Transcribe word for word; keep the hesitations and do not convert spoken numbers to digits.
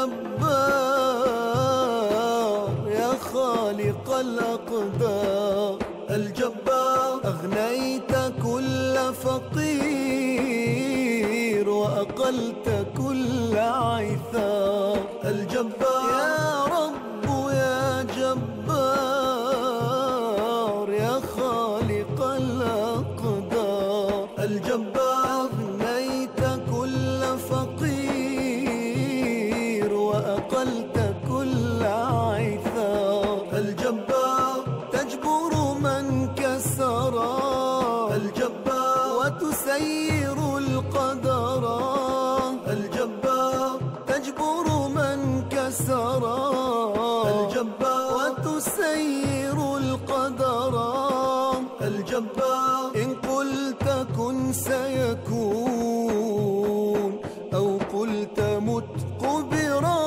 جبار يا خالق الأقدار. الجبار أغنيت كل فقير وأقلت كل عثار. الجبار يا رب يا جبار يا خالق الأقدار. الجبار أغنيت كل فقير وأقلت كل عثار. الجبار تجبر من كسرا. الجبار وتسير القدر. الجبار تجبر من كسرا. الجبار وتسير القدر. الجبار إن قلت كن سيكون أو قلت مت قبرا.